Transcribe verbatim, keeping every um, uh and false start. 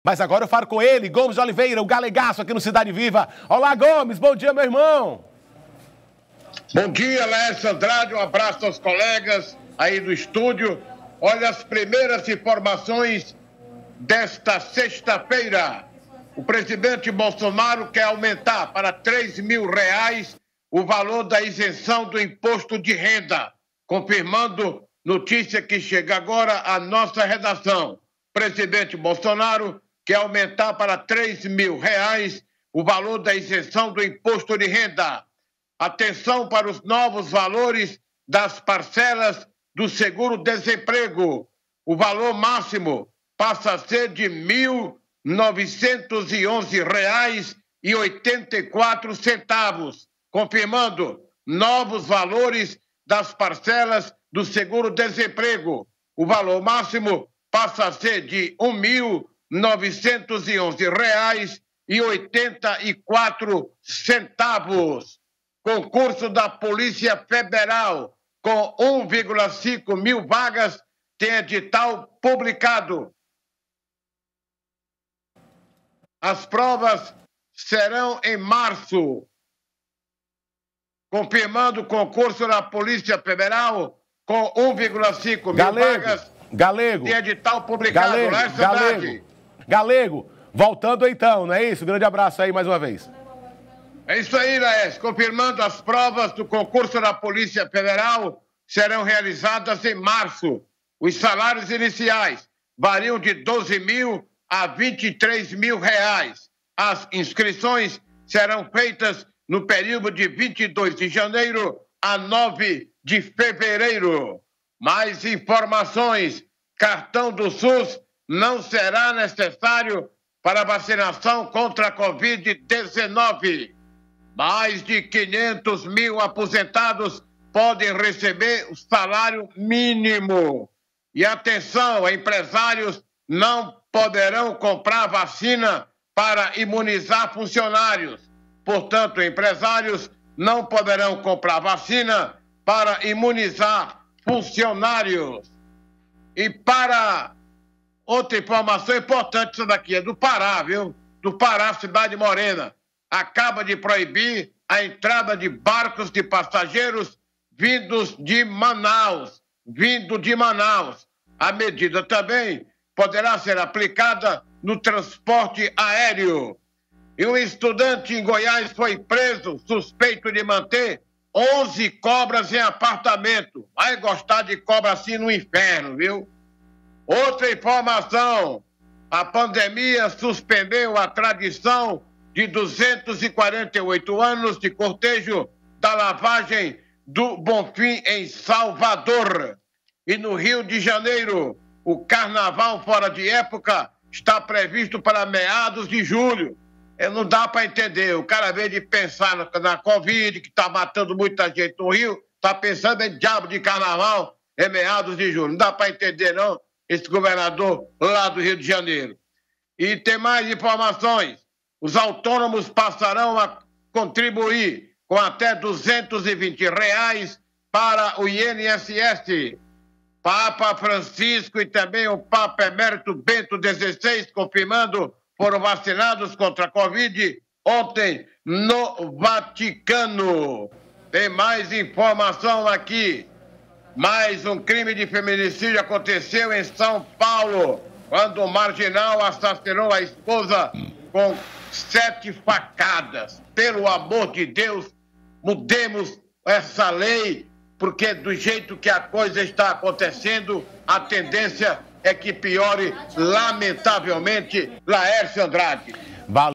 Mas agora eu falo com ele, Gomes de Oliveira, o galegaço aqui no Cidade Viva. Olá, Gomes, bom dia, meu irmão. Bom dia, Laércio Andrade, um abraço aos colegas aí do estúdio. Olha as primeiras informações desta sexta-feira. O presidente Bolsonaro quer aumentar para três mil reais o valor da isenção do imposto de renda, confirmando notícia que chega agora à nossa redação. O presidente Bolsonaro quer aumentar para três mil reais o valor da isenção do imposto de renda. Atenção para os novos valores das parcelas do seguro-desemprego. O valor máximo passa a ser de mil novecentos e onze reais e oitenta e quatro centavos, confirmando novos valores das parcelas do seguro-desemprego. O valor máximo passa a ser de mil novecentos e onze reais e oitenta e quatro centavos. Concurso da Polícia Federal com um vírgula cinco mil vagas tem edital publicado. As provas serão em março. Confirmando o concurso da Polícia Federal com um vírgula cinco mil vagas. Galego. Tem edital publicado. Galego, lá, Galego, Galego. Voltando então, não é isso? Grande abraço aí mais uma vez. É isso aí, Laércio. Confirmando as provas do concurso da Polícia Federal serão realizadas em março. Os salários iniciais variam de doze mil a vinte e três mil reais. As inscrições serão feitas no período de vinte e dois de janeiro a nove de fevereiro. Mais informações: cartão do SUS não será necessário para vacinação contra a covid dezenove. Mais de quinhentos mil aposentados podem receber o salário mínimo. E atenção, empresários não poderão comprar vacina para imunizar funcionários. Portanto, empresários não poderão comprar vacina para imunizar funcionários. E para outra informação importante, isso daqui é do Pará, viu? Do Pará, Cidade Morena. Acaba de proibir a entrada de barcos de passageiros vindos de Manaus. Vindo de Manaus. A medida também poderá ser aplicada no transporte aéreo. E um estudante em Goiás foi preso, suspeito de manter onze cobras em apartamento. Vai gostar de cobra assim no inferno, viu? Outra informação: a pandemia suspendeu a tradição de duzentos e quarenta e oito anos de cortejo da lavagem do Bonfim em Salvador. E no Rio de Janeiro, o carnaval fora de época está previsto para meados de julho. Não dá para entender. O cara, ao invés de pensar na, na Covid, que está matando muita gente no Rio, está pensando em diabo de carnaval em meados de julho. Não dá para entender, não, esse governador lá do Rio de Janeiro. E tem mais informações. Os autônomos passarão a contribuir com até duzentos e vinte reais para o I N S S. Papa Francisco e também o Papa Emérito Bento dezesseis, confirmando, foram vacinados contra a Covid ontem no Vaticano. Tem mais informação aqui. Mais um crime de feminicídio aconteceu em São Paulo, quando o marginal assassinou a esposa com sete facadas. Pelo amor de Deus, mudemos essa lei, porque do jeito que a coisa está acontecendo, a tendência é que piore, lamentavelmente. Laércio Andrade. Valeu.